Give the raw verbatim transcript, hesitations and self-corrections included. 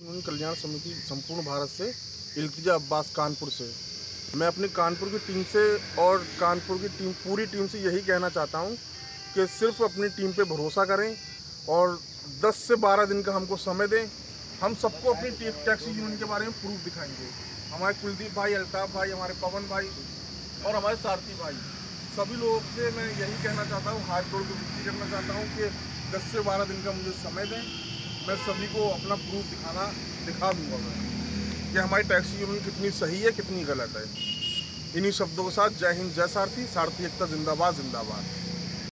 Union कल्याण समिति संपूर्ण भारत से इल्तिजा अब्बास कानपुर से। मैं अपनी कानपुर की टीम से और कानपुर की टीम पूरी टीम से यही कहना चाहता हूं कि सिर्फ अपनी टीम पे भरोसा करें और दस से बारह दिन का हमको समय दें। हम सबको अपनी टैक्सी यूनियन के बारे में प्रूफ दिखाएंगे। हमारे कुलदीप भाई, अल्ताफ भाई, हमारे पवन भाई और हमारे सारथी भाई, सभी लोगों से मैं यही कहना चाहता हूँ, हाथ जोड़ के विनती करना चाहता हूँ कि दस से बारह दिन का मुझे समय दें। मैं सभी को अपना प्रूफ दिखाना दिखा दूंगा मैं कि हमारी टैक्सी यूनियन कितनी सही है, कितनी गलत है। इन्हीं शब्दों के साथ जय हिंद, जय सारथी। सारथी एकता जिंदाबाद जिंदाबाद।